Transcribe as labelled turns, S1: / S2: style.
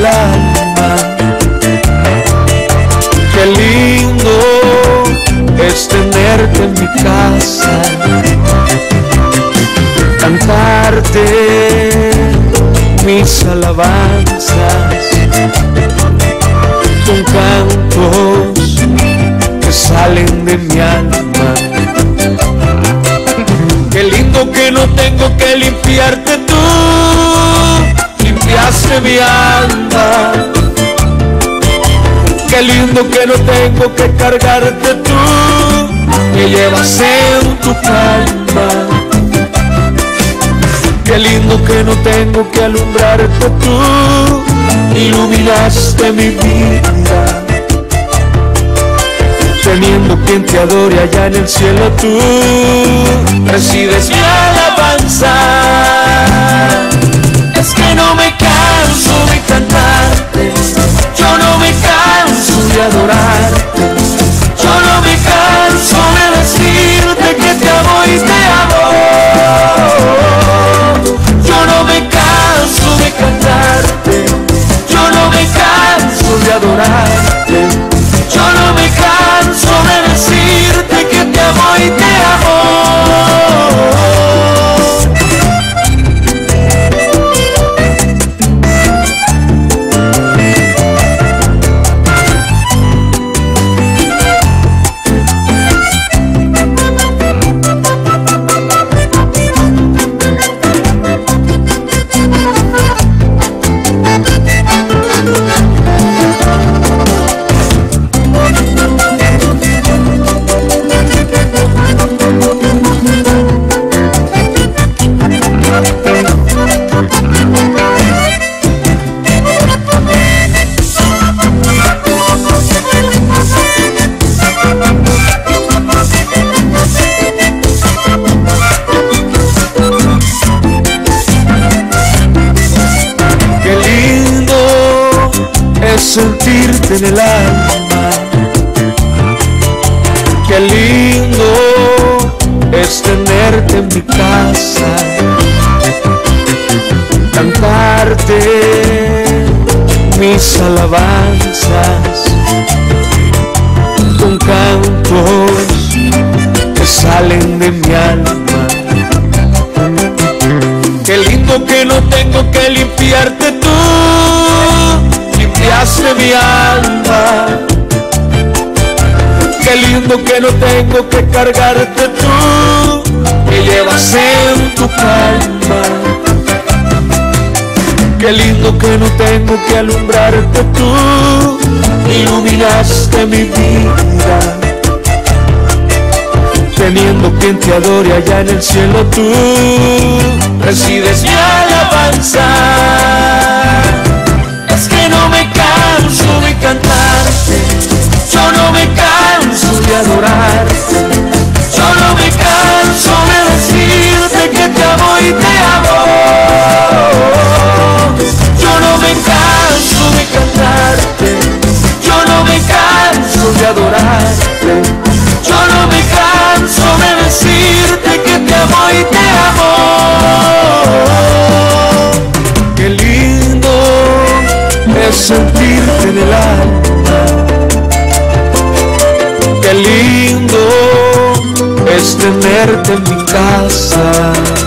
S1: el alma. Qué lindo es tenerte en mi casa, cantarte mis alabanzas con cantos que salen de mi alma. Qué lindo que no tengo que limpiarte tú, limpiaste mi alma. Qué lindo que no tengo que cargarte tú, me llevas en tu palma. Qué lindo que no tengo que alumbrarte tú, iluminaste mi vida. Teniendo quien te adore allá en el cielo, tú recibes mi alabanza. Es que no me canso de cantarte, yo no me canso de adorarte, yo no me canso de decirte que te amo y te amo. Yo no me canso de cantarte, yo no me canso de adorarte, yo no me canso de decirte que te amo y te amo. Sentirte en el alma. Qué lindo es tenerte en mi casa, cantarte mis alabanzas con cantos que salen de mi alma. Qué lindo que no tengo que limpiarte tú, limpiaste mi alma. Qué lindo que no tengo que cargarte tú, me llevas en tu palma. Qué lindo que no tengo que alumbrarte tú, iluminaste mi vida. Teniendo quien te adore allá en el cielo, tú recibes mi alabanza. Es que no me canso de cantarte, yo no me canso de adorarte, yo no me canso de decirte que te amo y te amo. Yo no me canso de cantarte, yo no me canso de adorarte, yo no me canso de decirte que te amo y te amo. Qué lindo es sentirte en el alma. Qué lindo es tenerte en mi casa.